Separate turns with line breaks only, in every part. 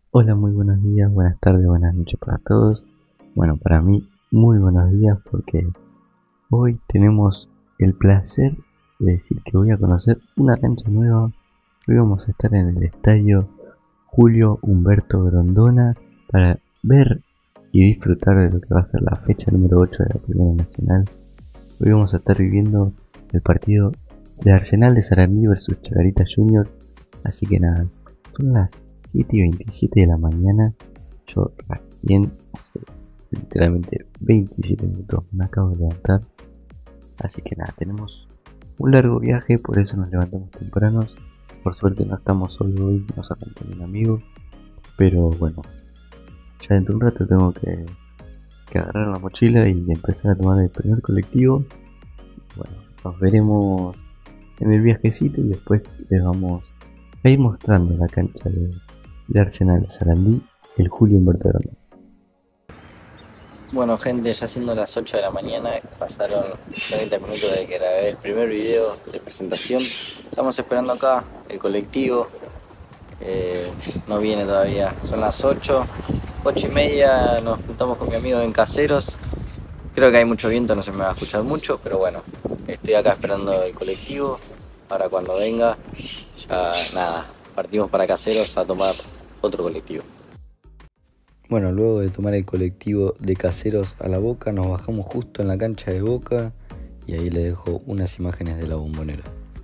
Hola, muy buenos días, buenas tardes, buenas noches para todos. Bueno, para mí, muy buenos días porque hoy tenemos el placer de decir que voy a conocer una cancha nueva. Hoy vamos a estar en el estadio Julio Humberto Grondona para ver y disfrutar de lo que va a ser la fecha número 8 de la Primera Nacional. Hoy vamos a estar viviendo el partido de Arsenal de Sarandí versus Chacarita Junior. Así que nada, son las 7:27 de la mañana. Yo recién, hace literalmente 27 minutos, me acabo de levantar. Así que nada, tenemos un largo viaje, por eso nos levantamos tempranos. Por suerte no estamos solo hoy, nos acompaña un amigo. Pero bueno, ya dentro de un rato tengo que agarrar la mochila y empezar a tomar el primer colectivo. Bueno, nos veremos en el viajecito y después les vamos a ir mostrando la cancha de Arsenal de Sarandí, el Julio Humberto Grande.
Bueno, gente, ya siendo las 8 de la mañana, pasaron 30 minutos de que grabé el primer video de presentación. Estamos esperando acá el colectivo, no viene todavía, son las 8, 8:30, nos juntamos con mi amigo en Caseros. Creo que hay mucho viento, no se me va a escuchar mucho, pero bueno, estoy acá esperando el colectivo para cuando venga. Ya nada, partimos para Caseros a tomar otro colectivo. Bueno, luego de tomar el colectivo de Caseros a La Boca, nos bajamos justo en la cancha de Boca y ahí les dejo unas imágenes de la Bombonera.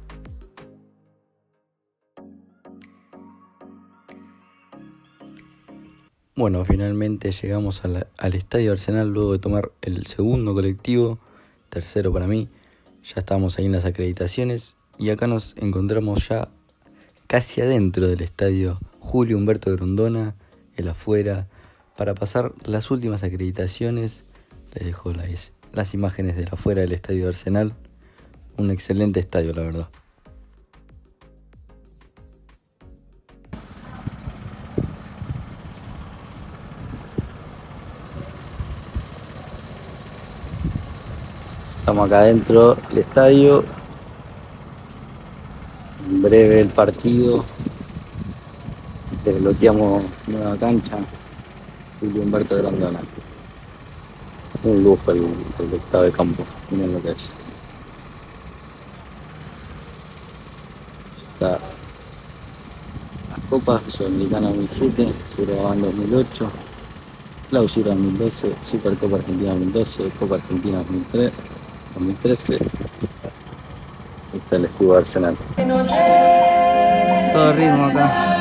Bueno, finalmente llegamos al Estadio Arsenal luego de tomar el segundo colectivo, tercero para mí. Ya estábamos ahí en las acreditaciones y acá nos encontramos ya casi adentro del estadio Julio Humberto Grondona, el afuera, para pasar las últimas acreditaciones. Les dejo las imágenes del afuera del estadio Arsenal. Un excelente estadio, la verdad. Estamos acá adentro del estadio. En breve el partido. Desbloqueamos nueva cancha. Julio Humberto Grondona. Un lujo el estado de campo. Miren lo que es. Está las copas, Sudamericana 2007, Sudamericana 2008, Clausura 2012, Supercopa Argentina 2012, Copa Argentina 2003, 2013. Ahí está el escudo de Arsenal. Todo ritmo acá.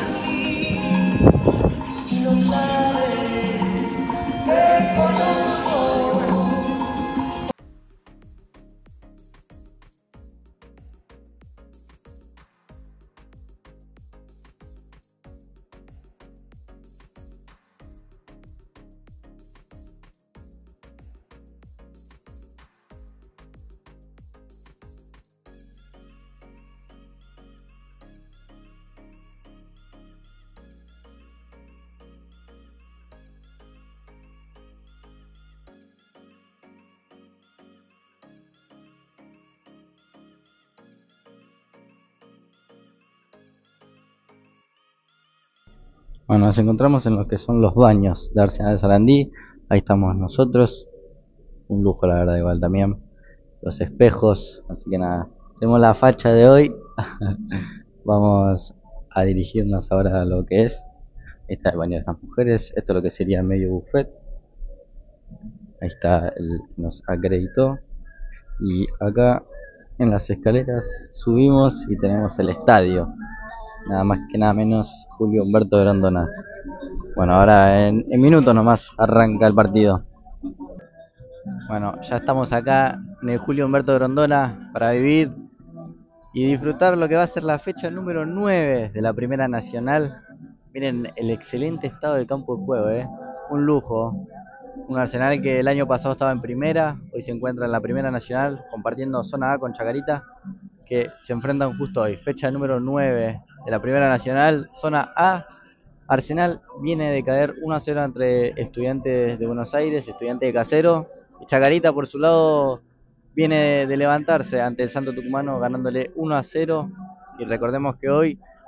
Bueno, nos encontramos en lo que son los baños de Arsenal de Sarandí. Ahí estamos nosotros. Un lujo, la verdad, igual también. Los espejos. Así que nada, tenemos la facha de hoy. Vamos a dirigirnos ahora a lo que es. Está el baño de las mujeres. Esto es lo que sería medio buffet. Ahí está, nos acreditó. Y acá en las escaleras subimos y tenemos el estadio. Nada más que nada menos Julio Humberto Grondona. Bueno, ahora en minutos nomás arranca el partido. Bueno, ya estamos acá en el Julio Humberto Grondona para vivir y disfrutar lo que va a ser la fecha número 9 de la Primera Nacional. Miren el excelente estado del campo de juego, un lujo. Un Arsenal que el año pasado estaba en primera, hoy se encuentra en la Primera Nacional compartiendo zona A con Chacarita, que se enfrentan justo hoy, fecha número 9 de la Primera Nacional, zona A. Arsenal viene de caer 1-0 entre Estudiantes de Buenos Aires, Estudiantes de Casero, y Chacarita por su lado viene de levantarse ante el Santo Tucumano ganándole 1-0, y recordemos que hoy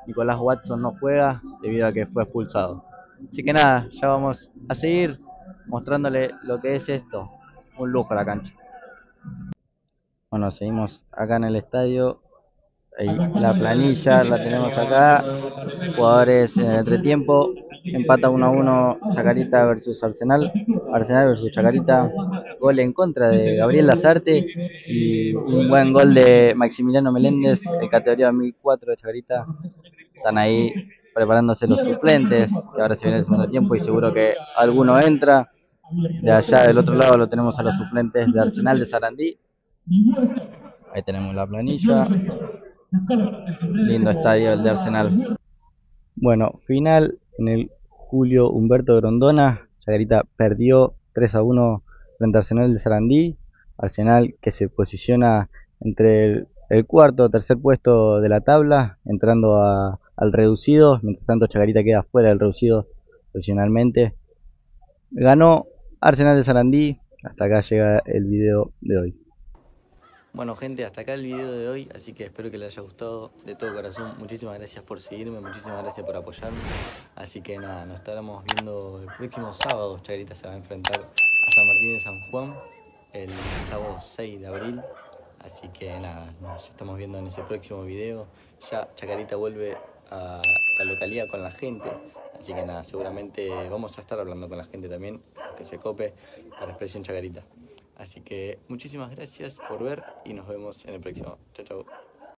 Nicolás Watson no juega debido a que fue expulsado. Así que nada, ya vamos a seguir mostrándole lo que es esto. Un lujo la cancha. Bueno, seguimos acá en el estadio. La planilla la tenemos acá. Jugadores en el entretiempo. Empata 1-1 Chacarita versus Arsenal. Arsenal versus Chacarita. Gol en contra de Gabriel Lazarte. Y un buen gol de Maximiliano Meléndez, de categoría 2004 de Chacarita. Están ahí preparándose los suplentes, que ahora se viene el segundo tiempo y seguro que alguno entra. De allá del otro lado lo tenemos a los suplentes de Arsenal de Sarandí. Ahí tenemos la planilla. Lindo estadio el de Arsenal. Bueno, final en el Julio Humberto Grondona. Chacarita perdió 3-1 frente a Arsenal de Sarandí. Arsenal que se posiciona entre el cuarto o tercer puesto de la tabla, entrando al reducido. Mientras tanto, Chacarita queda fuera del reducido posicionalmente. Ganó Arsenal de Sarandí. Hasta acá llega el video de hoy. Bueno gente, hasta acá el video de hoy, así que espero que les haya gustado de todo corazón. Muchísimas gracias por seguirme, muchísimas gracias por apoyarme. Así que nada, nos estaremos viendo el próximo sábado. Chacarita se va a enfrentar a San Martín de San Juan el sábado 6 de abril. Así que nada, nos estamos viendo en ese próximo video. Ya Chacarita vuelve a la localidad con la gente. Así que nada, seguramente vamos a estar hablando con la gente también, que se cope para Expresión Chacarita. Así que muchísimas gracias por ver y nos vemos en el próximo. Chau, chau.